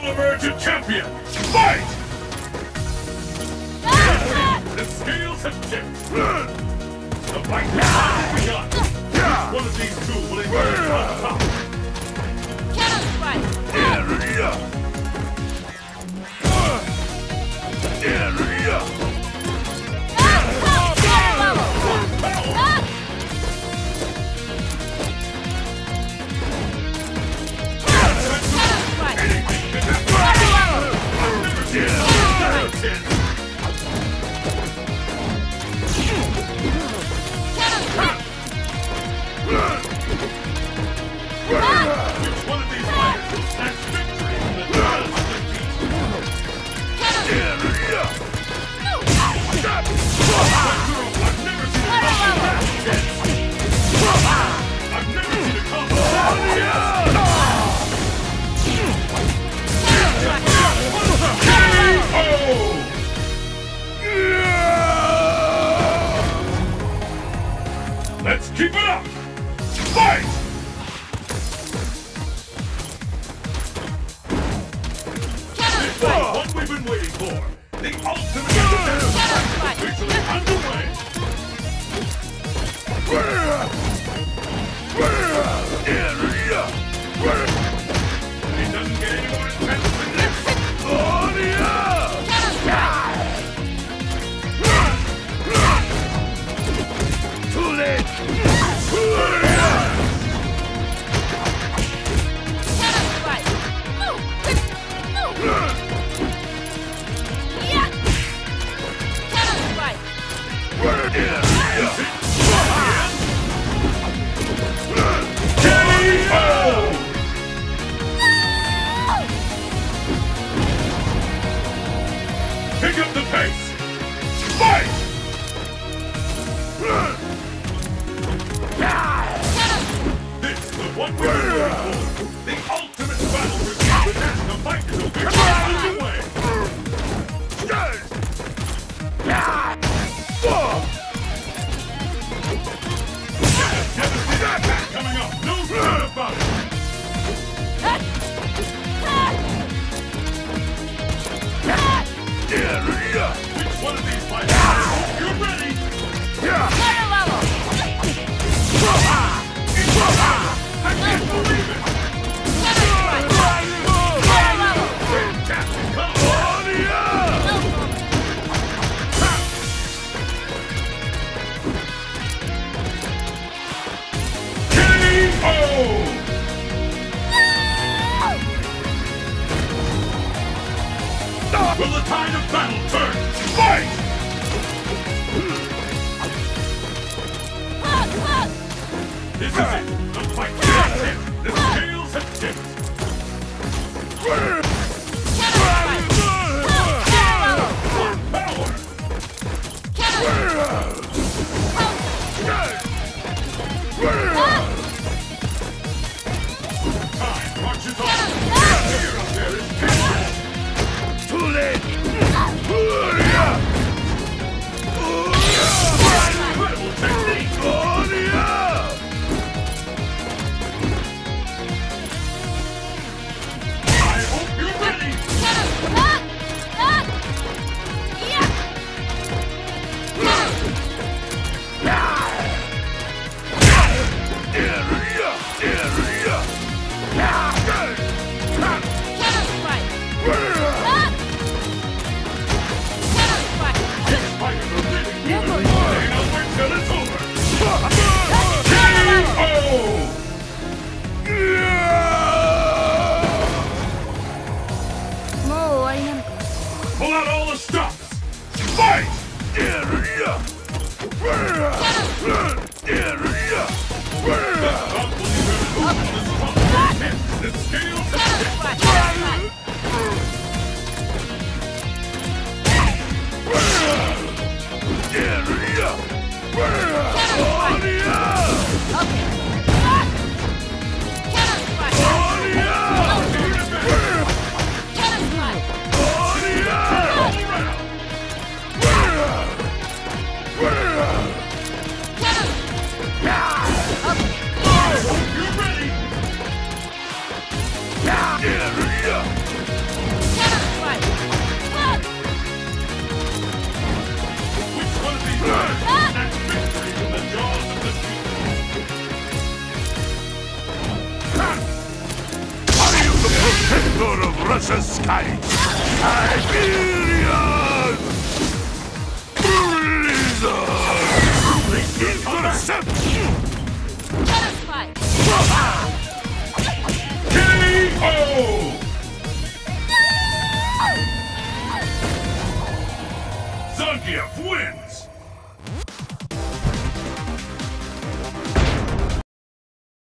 Emerge a champion! Fight! The scales have tipped. The fight has begun. Which one of these two will emerge on top? Cannon strike! Area! Which one of these fighters will snatch victory from the jaws of I've never seen a combo that Let's keep it up! Fight! This is what we've been waiting for! The ultimate fight is officially underway! It doesn't get any more intense than this! Too late! Pick up the pace! Fight! This is the one we're waiting for! The ultimate battle for the fight is officially underway! Coming up, no doubt about it! Which one of these fighters? You're ready! I can't believe it! Fantastic combo! K.O. Will the tide of battle turn? Fight! This is it. The fight has tipped. The scales have tipped. Power! Time marches on. Here up there is K.O. Too late! Incredible technique! I hope you're ready! This fighter will really give it. They don't wait till it's over. K.O. Pull out all the stops! Fight! The scales have tipped. the sky! Siberian! Blizzard! Intercept! Shadow Spike! KO! Zangief